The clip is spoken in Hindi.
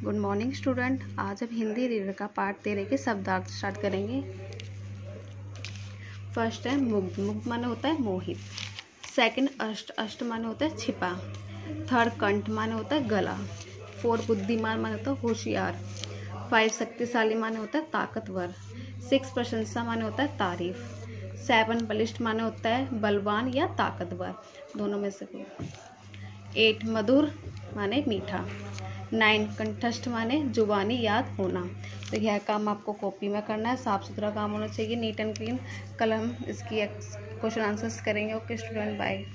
Good morning student. आज हम हिंदी रीडर का पार्ट 13 के शब्दार्थ स्टार्ट करेंगे। फर्स्ट है मुग्ध। मुग्ध माने होता है मोहित। सेकंड अष्ट। अष्ट माने होता है छिपा। थर्ड कंठ माने होता है गला। फोर्थ बुद्धिमान माने होता है होशियार। 5 शक्तिशाली माने होता है ताकतवर। 6 प्रशंसा माने होता है तारीफ। 7 बलिष्ठ माने होता है बलवान या ताकतवर, दोनों में से कोई। 8 मधुर माने मीठा। 9 कंठस्थ माने जुबानी याद होना। तो यह काम आपको कॉपी में करना है, साफ सुथरा काम होना चाहिए, नीट एंड क्लीन। कल हम इसकी क्वेश्चन आंसर्स करेंगे। Okay student, bye.